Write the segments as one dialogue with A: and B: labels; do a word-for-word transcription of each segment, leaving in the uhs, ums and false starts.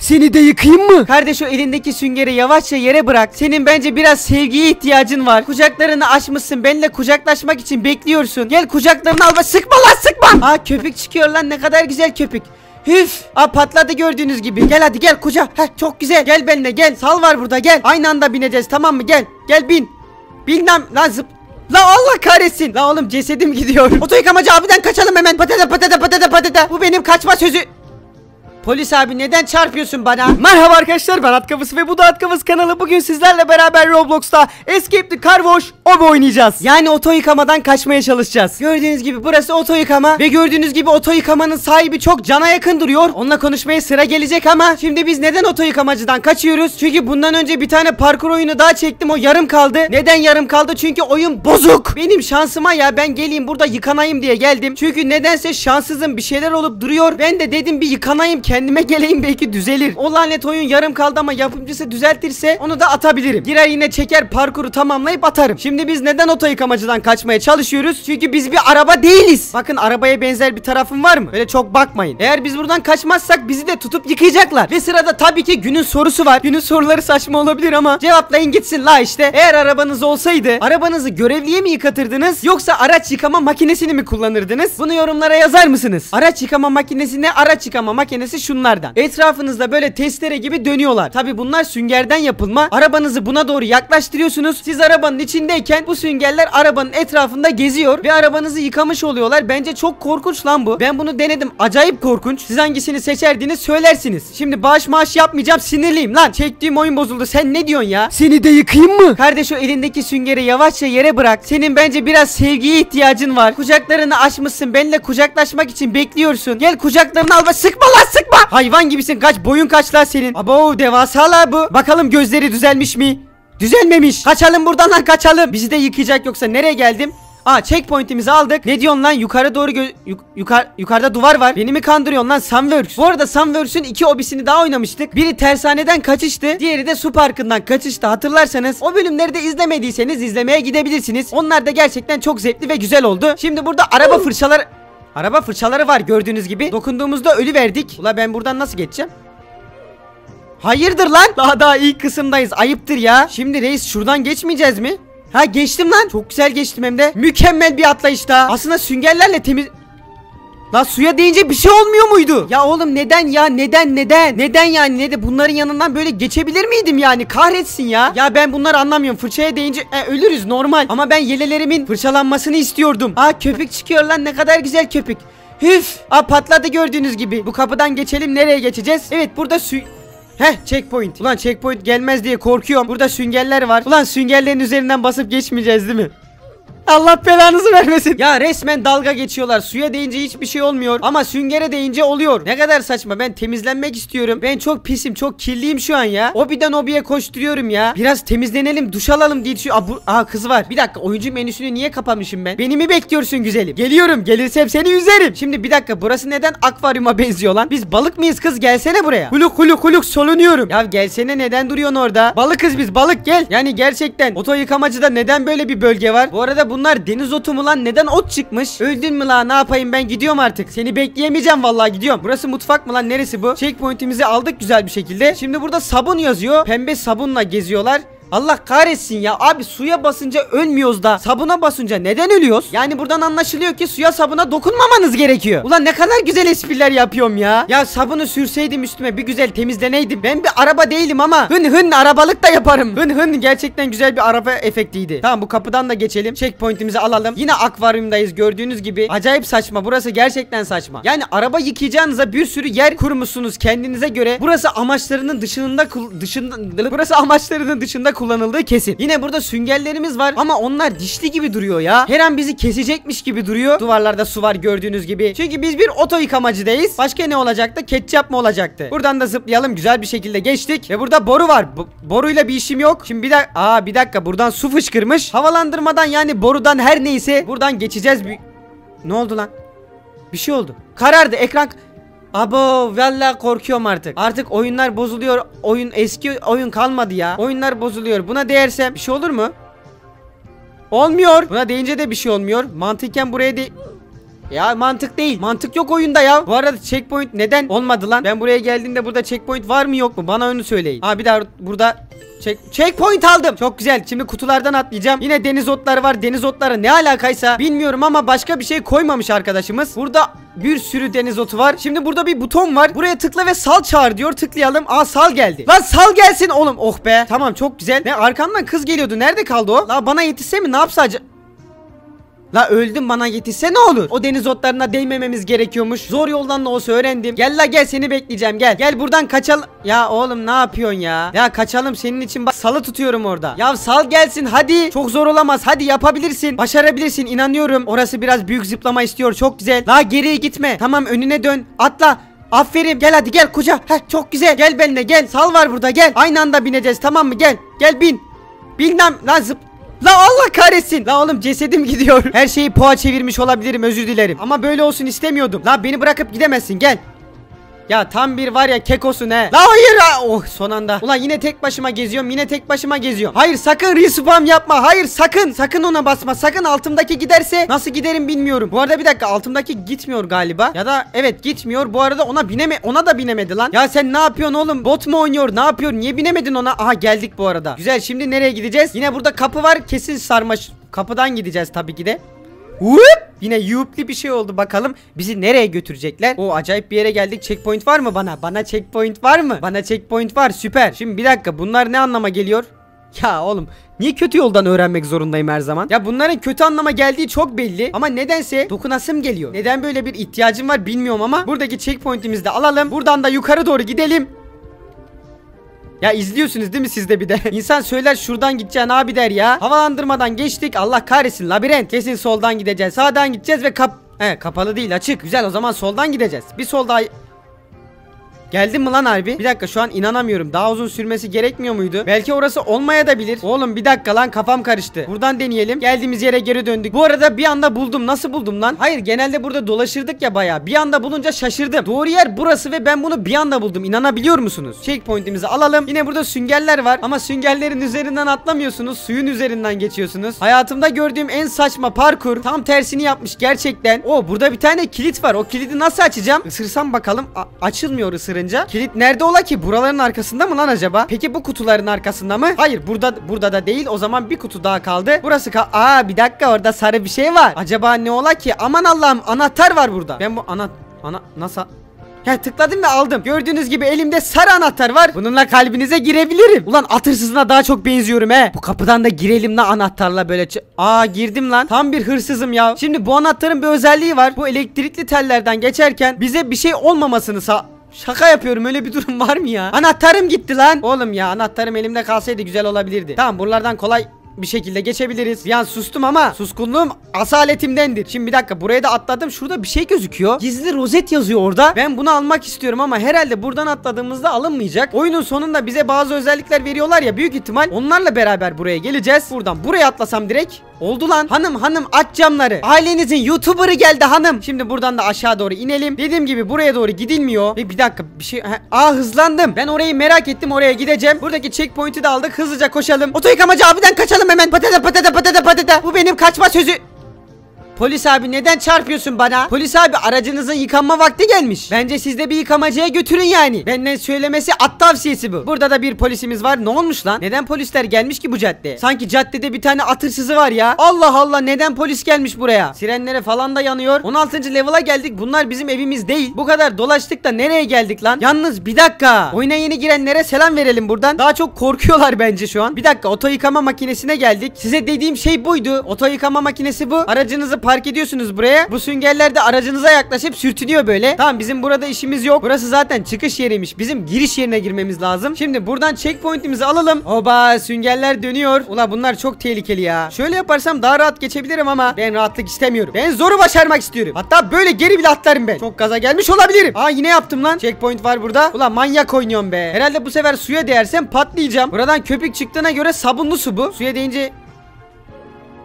A: Seni de yıkayayım mı? Kardeş o elindeki süngeri yavaşça yere bırak. Senin bence biraz sevgiye ihtiyacın var. Kucaklarını açmışsın. Benimle kucaklaşmak için bekliyorsun. Gel kucaklarını al. Sıkma lan sıkma. Aa köpük çıkıyor lan, ne kadar güzel köpük. Hüf. Aa patladı gördüğünüz gibi. Gel hadi gel kucak. Heh çok güzel. Gel benimle gel. Sal var burada gel. Aynı anda bineceğiz tamam mı? Gel. Gel bin. Bin lan, lan zıp. La Allah kahretsin. La oğlum cesedim gidiyor. Oto yıkamacı abiden kaçalım hemen. Patata patata patata patata. Bu benim kaçma sözü. Polis abi neden çarpıyorsun bana? Merhaba arkadaşlar, ben Atkavus ve bu da Atkavus kanalı. Bugün sizlerle beraber Roblox'ta Escape the Car Wash obi oynayacağız. Yani oto yıkamadan kaçmaya çalışacağız. Gördüğünüz gibi burası oto yıkama ve gördüğünüz gibi oto yıkamanın sahibi çok cana yakın duruyor. Onunla konuşmaya sıra gelecek ama şimdi biz neden oto yıkamacıdan kaçıyoruz? Çünkü bundan önce bir tane parkur oyunu daha çektim, o yarım kaldı. Neden yarım kaldı? Çünkü oyun bozuk. Benim şansıma ya, ben geleyim burada yıkanayım diye geldim. Çünkü nedense şanssızım, bir şeyler olup duruyor. Ben de dedim bir yıkanayım, kendime geleyim, belki düzelir. O lanet oyun yarım kaldı ama yapımcısı düzeltirse onu da atabilirim. Girer yine çeker parkuru tamamlayıp atarım. Şimdi biz neden oto yıkamacıdan kaçmaya çalışıyoruz? Çünkü biz bir araba değiliz. Bakın arabaya benzer bir tarafım var mı? Öyle çok bakmayın. Eğer biz buradan kaçmazsak bizi de tutup yıkayacaklar. Ve sırada tabii ki günün sorusu var. Günün soruları saçma olabilir ama cevaplayın gitsin la işte. Eğer arabanız olsaydı arabanızı görevliye mi yıkatırdınız yoksa araç yıkama makinesini mi kullanırdınız? Bunu yorumlara yazar mısınız? Araç yıkama makinesi ne? Araç yıkama makinesi şunlardan. Etrafınızda böyle testere gibi dönüyorlar. Tabii bunlar süngerden yapılma. Arabanızı buna doğru yaklaştırıyorsunuz. Siz arabanın içindeyken bu süngerler arabanın etrafında geziyor ve arabanızı yıkamış oluyorlar. Bence çok korkunç lan bu. Ben bunu denedim. Acayip korkunç. Siz hangisini seçerdiniz söylersiniz. Şimdi bağış maaş yapmayacağım, sinirliyim lan. Çektiğim oyun bozuldu. Sen ne diyorsun ya? Seni de yıkayayım mı? Kardeş o elindeki süngeri yavaşça yere bırak. Senin bence biraz sevgiye ihtiyacın var. Kucaklarını açmışsın. Benimle kucaklaşmak için bekliyorsun. Gel kucaklarını al. Sıkma lan sıkma. Hayvan gibisin, kaç, boyun kaç lan senin? Abo devasa la bu. Bakalım gözleri düzelmiş mi? Düzelmemiş. Kaçalım buradan lan, kaçalım. Bizi de yıkayacak yoksa. Nereye geldim? Aa checkpoint'imizi aldık. Ne diyorsun lan? Yukarı doğru gö yuk yukarı yukarıda duvar var. Beni mi kandırıyorsun lan Sunworks? Bu arada Sunworks'ün iki obisini daha oynamıştık. Biri tersaneden kaçıştı. Diğeri de su parkından kaçıştı. Hatırlarsanız o bölümleri de izlemediyseniz izlemeye gidebilirsiniz. Onlar da gerçekten çok zevkli ve güzel oldu. Şimdi burada araba fırçaları Araba fırçaları var gördüğünüz gibi. Dokunduğumuzda ölü verdik. Ula ben buradan nasıl geçeceğim? Hayırdır lan? Daha daha ilk kısımdayız. Ayıptır ya. Şimdi reis şuradan geçmeyeceğiz mi? Ha geçtim lan. Çok güzel geçtim hem de. Mükemmel bir atlayışta. Aslında süngerlerle temiz... La suya deyince bir şey olmuyor muydu? Ya oğlum neden ya? Neden neden? Neden yani? Ne de bunların yanından böyle geçebilir miydim yani? Kahretsin ya. Ya ben bunları anlamıyorum. Fırçaya deyince e, ölürüz normal. Ama ben yelelerimin fırçalanmasını istiyordum. Aa köpük çıkıyor lan, ne kadar güzel köpük. Hüf. Aa patladı gördüğünüz gibi. Bu kapıdan geçelim, nereye geçeceğiz? Evet burada su... Heh checkpoint. Ulan checkpoint gelmez diye korkuyorum. Burada süngerler var. Ulan süngerlerin üzerinden basıp geçmeyeceğiz değil mi? Allah belanızı vermesin. Ya resmen dalga geçiyorlar. Suya değince hiçbir şey olmuyor ama süngere değince oluyor. Ne kadar saçma. Ben temizlenmek istiyorum. Ben çok pisim, çok kirliyim şu an ya. Obiden obiye koşturuyorum ya. Biraz temizlenelim, duş alalım diye düşünüyorum. Aa, bu... Aa kız var. Bir dakika, oyuncu menüsünü niye kapamışım ben? Beni mi bekliyorsun güzelim? Geliyorum. Gelirsem seni üzerim. Şimdi bir dakika, burası neden akvaryuma benziyor lan? Biz balık mıyız kız? Gelsene buraya. Huluk huluk huluk solunuyorum. Ya gelsene, neden duruyorsun orada? Balıkız biz, balık gel. Yani gerçekten oto yıkamacıda neden böyle bir bölge var? Bu arada bunlar deniz otu mu lan? Neden ot çıkmış? Öldün mü lan? Ne yapayım, ben gidiyorum artık. Seni bekleyemeyeceğim vallahi, gidiyorum. Burası mutfak mı lan? Neresi bu? Checkpoint'imizi aldık güzel bir şekilde. Şimdi burada sabun yazıyor. Pembe sabunla geziyorlar. Allah kahretsin ya abi, suya basınca ölmüyoruz da sabuna basınca neden ölüyoruz? Yani buradan anlaşılıyor ki suya sabuna dokunmamanız gerekiyor. Ulan ne kadar güzel espriler yapıyorum ya. Ya sabunu sürseydim üstüme, bir güzel temizleneydim. Ben bir araba değilim ama hın hın arabalık da yaparım. Hın hın gerçekten güzel bir araba efektiydi. Tamam, bu kapıdan da geçelim. Checkpoint'imizi alalım. Yine akvaryumdayız gördüğünüz gibi. Acayip saçma, burası gerçekten saçma. Yani araba yıkayacağınıza bir sürü yer kurmuşsunuz kendinize göre. Burası amaçlarının dışında dışında burası amaçlarının dışında kullanıldığı kesin. Yine burada süngerlerimiz var ama onlar dişli gibi duruyor ya. Her an bizi kesecekmiş gibi duruyor. Duvarlarda su var gördüğünüz gibi. Çünkü biz bir oto yıkamacıdayız. Başka ne olacaktı? Ketçap mı olacaktı? Buradan da zıplayalım. Güzel bir şekilde geçtik. Ve burada boru var. Bu, boruyla bir işim yok. Şimdi bir dakika. Aa bir dakika. Buradan su fışkırmış. Havalandırmadan yani borudan her neyse buradan geçeceğiz. Bir... Ne oldu lan? Bir şey oldu. Karardı ekran. Abo vallahi korkuyorum artık. Artık oyunlar bozuluyor. Oyun eski oyun kalmadı ya. Oyunlar bozuluyor. Buna değersem bir şey olur mu? Olmuyor. Buna değince de bir şey olmuyor. Mantıken buraya de... Ya mantık değil. Mantık yok oyunda ya. Bu arada checkpoint neden olmadı lan? Ben buraya geldiğimde burada checkpoint var mı yok mu? Bana onu söyleyin. Ha bir daha burada Check, checkpoint aldım. Çok güzel. Şimdi kutulardan atlayacağım. Yine deniz otları var. Deniz otları ne alakaysa bilmiyorum ama başka bir şey koymamış arkadaşımız. Burada bir sürü deniz otu var. Şimdi burada bir buton var. Buraya tıkla ve sal çağır diyor. Tıklayalım. Aa sal geldi. Lan sal gelsin oğlum. Oh be. Tamam çok güzel. Ne arkamdan kız geliyordu. Nerede kaldı o? La bana yetişse mi? Ne yapsa acaba? La öldüm, bana yetişse ne olur? O deniz otlarına değmememiz gerekiyormuş. Zor yoldan da olsa öğrendim. Gel la gel, seni bekleyeceğim, gel. Gel buradan kaçalım. Ya oğlum ne yapıyorsun ya? Ya kaçalım senin için, bak salı tutuyorum orada. Ya sal gelsin hadi. Çok zor olamaz, hadi yapabilirsin. Başarabilirsin, inanıyorum. Orası biraz büyük zıplama istiyor, çok güzel. La geriye gitme. Tamam önüne dön. Atla. Aferin, gel hadi gel kuca. Heh çok güzel, gel benimle gel. Sal var burada, gel. Aynı anda bineceğiz, tamam mı? Gel. Gel bin. Bilmem lan zıp. La Allah kahretsin. La oğlum cesedim gidiyor. Her şeyi poğa çevirmiş olabilirim, özür dilerim. Ama böyle olsun istemiyordum. La beni bırakıp gidemezsin, gel. Ya tam bir var ya kekosun he. La hayır ha. Oh son anda. Ulan yine tek başıma geziyorum, yine tek başıma geziyorum. Hayır sakın respawn yapma. Hayır sakın. Sakın ona basma. Sakın altımdaki giderse nasıl giderim bilmiyorum. Bu arada bir dakika, altımdaki gitmiyor galiba. Ya da evet gitmiyor. Bu arada ona bineme ona da binemedi lan. Ya sen ne yapıyorsun oğlum? Bot mu oynuyor? Ne yapıyor? Niye binemedin ona? Aha geldik bu arada. Güzel, şimdi nereye gideceğiz? Yine burada kapı var. Kesin sarmaş. Kapıdan gideceğiz tabii ki de. Whoop! Yine yupli bir şey oldu, bakalım bizi nereye götürecekler. O acayip bir yere geldik. Checkpoint var mı bana? Bana checkpoint var mı? Bana checkpoint var, süper. Şimdi bir dakika, bunlar ne anlama geliyor? Ya oğlum niye kötü yoldan öğrenmek zorundayım her zaman? Ya bunların kötü anlama geldiği çok belli. Ama nedense dokunasım geliyor. Neden böyle bir ihtiyacım var bilmiyorum ama buradaki checkpoint'imizi de alalım. Buradan da yukarı doğru gidelim. Ya izliyorsunuz değil mi siz de bir de? İnsan söyler şuradan gideceksin abi der ya. Havalandırmadan geçtik, Allah kahretsin, labirent. Kesin soldan gideceğiz, sağdan gideceğiz ve kap... He kapalı değil, açık. Güzel, o zaman soldan gideceğiz. Bir sol daha... Geldim mi lan harbi? Bir dakika, şu an inanamıyorum. Daha uzun sürmesi gerekmiyor muydu? Belki orası olmaya da bilir. Oğlum bir dakika lan, kafam karıştı. Buradan deneyelim. Geldiğimiz yere geri döndük. Bu arada bir anda buldum. Nasıl buldum lan? Hayır, genelde burada dolaşırdık ya bayağı. Bir anda bulunca şaşırdım. Doğru yer burası ve ben bunu bir anda buldum. İnanabiliyor musunuz? Checkpoint'imizi alalım. Yine burada süngerler var. Ama süngerlerin üzerinden atlamıyorsunuz. Suyun üzerinden geçiyorsunuz. Hayatımda gördüğüm en saçma parkur. Tam tersini yapmış gerçekten. Oo, burada bir tane kilit var. O kilidi nasıl açacağım? Isırsam bakalım. A açılmıyor ısırınca. Kilit nerede ola ki? Buraların arkasında mı lan acaba? Peki bu kutuların arkasında mı? Hayır, burada burada da değil. O zaman bir kutu daha kaldı. Burası ka Aa bir dakika, orada sarı bir şey var. Acaba ne ola ki? Aman Allah'ım, anahtar var burada. Ben bu ana ana nasıl Ya tıkladım ve aldım. Gördüğünüz gibi elimde sarı anahtar var. Bununla kalbinize girebilirim. Ulan at hırsızına daha çok benziyorum he. Bu kapıdan da girelim la anahtarla böyle. Aa girdim lan. Tam bir hırsızım ya. Şimdi bu anahtarın bir özelliği var. Bu elektrikli tellerden geçerken bize bir şey olmamasını sağ... Şaka yapıyorum, öyle bir durum var mı ya? Anahtarım gitti lan. Oğlum ya, anahtarım elimde kalsaydı güzel olabilirdi. Tamam, buralardan kolay bir şekilde geçebiliriz. Bir an sustum ama suskunluğum asaletimdendir. Şimdi bir dakika, buraya da atladım. Şurada bir şey gözüküyor. Gizli rozet yazıyor orada. Ben bunu almak istiyorum ama herhalde buradan atladığımızda alınmayacak. Oyunun sonunda bize bazı özellikler veriyorlar ya, büyük ihtimal onlarla beraber buraya geleceğiz. Buradan buraya atlasam direkt oldu lan. Hanım hanım aç camları. Ailenizin YouTuber'ı geldi hanım. Şimdi buradan da aşağı doğru inelim. Dediğim gibi buraya doğru gidilmiyor. Ve bir dakika bir şey. He, aa hızlandım. Ben orayı merak ettim, oraya gideceğim. Buradaki checkpoint'i de aldık. Hızlıca koşalım. Oto yıkamacı abiden kaçalım hemen. Patata patata patata patata. Bu benim kaçma sözü. Polis abi neden çarpıyorsun bana? Polis abi, aracınızın yıkanma vakti gelmiş. Bence siz de bir yıkamacıya götürün yani. Benden söylemesi at tavsiyesi bu. Burada da bir polisimiz var. Ne olmuş lan? Neden polisler gelmiş ki bu caddeye? Sanki caddede bir tane at hırsızı var ya. Allah Allah, neden polis gelmiş buraya? Sirenlere falan da yanıyor. on altıncı level'a geldik. Bunlar bizim evimiz değil. Bu kadar dolaştık da nereye geldik lan? Yalnız bir dakika. Oyuna yeni girenlere selam verelim buradan. Daha çok korkuyorlar bence şu an. Bir dakika, oto yıkama makinesine geldik. Size dediğim şey buydu. Oto yıkama makinesi bu. Aracınızı park ediyorsunuz buraya. Bu süngerler de aracınıza yaklaşıp sürtünüyor böyle. Tamam, bizim burada işimiz yok. Burası zaten çıkış yeriymiş. Bizim giriş yerine girmemiz lazım. Şimdi buradan checkpoint'imizi alalım. Oba, süngerler dönüyor. Ula bunlar çok tehlikeli ya. Şöyle yaparsam daha rahat geçebilirim ama ben rahatlık istemiyorum. Ben zoru başarmak istiyorum. Hatta böyle geri bile atlarım ben. Çok gaza gelmiş olabilirim. Aa yine yaptım lan. Checkpoint var burada. Ula manyak oynuyorum be. Herhalde bu sefer suya değersem patlayacağım. Buradan köpük çıktığına göre sabunlu su bu. Suya değince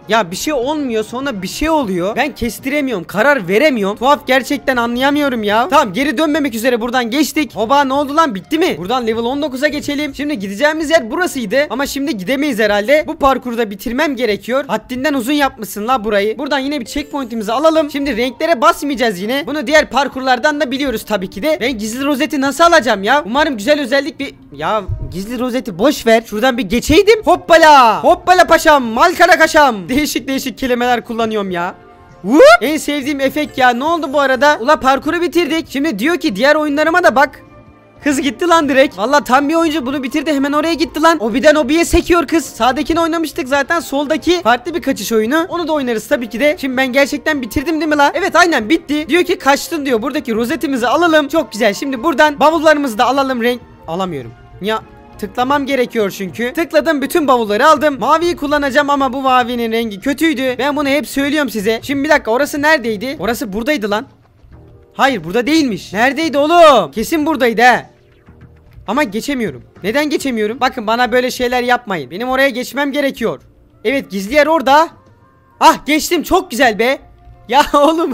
A: Ya bir şey olmuyor, sonra bir şey oluyor. Ben kestiremiyorum, karar veremiyorum. Tuhaf, gerçekten anlayamıyorum ya. Tamam, geri dönmemek üzere buradan geçtik. Hoba, ne oldu lan, bitti mi? Buradan level on dokuza geçelim. Şimdi gideceğimiz yer burasıydı. Ama şimdi gidemeyiz herhalde. Bu parkurda bitirmem gerekiyor. Haddinden uzun yapmışsın la burayı. Buradan yine bir checkpoint'imizi alalım. Şimdi renklere basmayacağız yine. Bunu diğer parkurlardan da biliyoruz tabii ki de. Ben gizli rozeti nasıl alacağım ya? Umarım güzel özellik bir... Ya gizli rozeti boş ver. Şuradan bir geçeydim. Hoppala. Hoppala paşam. Malkara kaşam. Değişik değişik kelimeler kullanıyorum ya. Whoop! En sevdiğim efekt ya. Ne oldu bu arada? Ula parkuru bitirdik. Şimdi diyor ki diğer oyunlarıma da bak. Kız gitti lan direkt. Valla tam bir oyuncu, bunu bitirdi, hemen oraya gitti lan. Obiden obiye sekiyor kız. Sağdakini oynamıştık zaten, soldaki farklı bir kaçış oyunu. Onu da oynarız tabii ki de. Şimdi ben gerçekten bitirdim değil mi la? Evet, aynen bitti. Diyor ki kaçtın diyor. Buradaki rozetimizi alalım. Çok güzel. Şimdi buradan bavullarımızı da alalım. Renk alamıyorum. Ya tıklamam gerekiyor çünkü. Tıkladım, bütün bavulları aldım. Maviyi kullanacağım ama bu mavinin rengi kötüydü. Ben bunu hep söylüyorum size. Şimdi bir dakika, orası neredeydi? Orası buradaydı lan. Hayır, burada değilmiş. Neredeydi oğlum? Kesin buradaydı he. Ama geçemiyorum. Neden geçemiyorum? Bakın, bana böyle şeyler yapmayın. Benim oraya geçmem gerekiyor. Evet, gizli yer orada. Ah, geçtim, çok güzel be. Ya oğlum.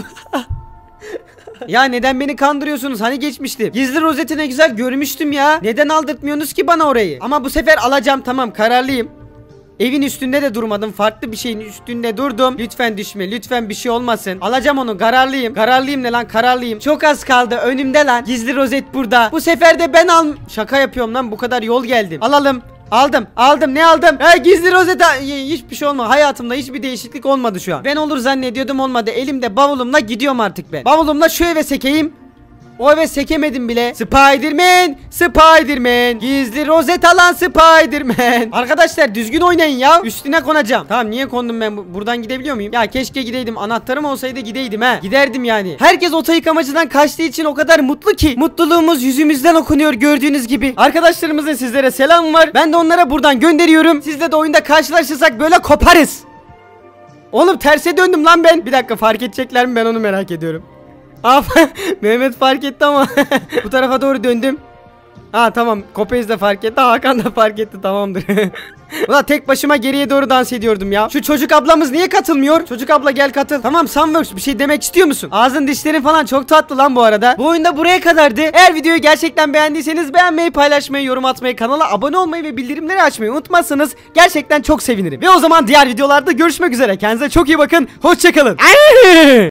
A: Ya neden beni kandırıyorsunuz? Hani geçmiştim. Gizli rozeti ne güzel görmüştüm ya. Neden aldırtmıyorsunuz ki bana orayı? Ama bu sefer alacağım, tamam, kararlıyım. Evin üstünde de durmadım. Farklı bir şeyin üstünde durdum. Lütfen düşme. Lütfen bir şey olmasın. Alacağım onu. Kararlıyım. Kararlıyım ne lan? Kararlıyım. Çok az kaldı. Önümde lan. Gizli rozet burada. Bu sefer de ben al... Şaka yapıyorum lan. Bu kadar yol geldim. Alalım. Aldım. Aldım. Ne aldım? Ha, gizli rozet. Hiçbir şey olmadı. Hayatımda hiçbir değişiklik olmadı şu an. Ben olur zannediyordum, olmadı. Elimde bavulumla gidiyorum artık ben. Bavulumla şu eve sekeyim. O eve sekemedim bile. Spiderman, Spiderman, gizli rozet alan Spiderman. Arkadaşlar düzgün oynayın ya. Üstüne konacağım. Tamam, niye kondum ben? Buradan gidebiliyor muyum? Ya keşke gideydim. Anahtarım olsaydı gideydim ha. Giderdim yani. Herkes oto yıkamacıdan kaçtığı için o kadar mutlu ki. Mutluluğumuz yüzümüzden okunuyor gördüğünüz gibi. Arkadaşlarımızın sizlere selam var. Ben de onlara buradan gönderiyorum. Sizle de oyunda karşılaşırsak böyle koparız. Oğlum terse döndüm lan ben. Bir dakika, fark edecekler mi, ben onu merak ediyorum. Aa, Mehmet fark etti ama bu tarafa doğru döndüm. Ha tamam, Kopez de fark etti, Hakan da fark etti, tamamdır. Ulan tek başıma geriye doğru dans ediyordum ya. Şu çocuk ablamız niye katılmıyor? Çocuk abla gel katıl. Tamam Sunworks, bir şey demek istiyor musun? Ağzın dişlerin falan çok tatlı lan bu arada. Bu oyunda buraya kadardı. Eğer videoyu gerçekten beğendiyseniz beğenmeyi, paylaşmayı, yorum atmayı, kanala abone olmayı ve bildirimleri açmayı unutmazsanız gerçekten çok sevinirim. Ve o zaman diğer videolarda görüşmek üzere. Kendinize çok iyi bakın. Hoşçakalın.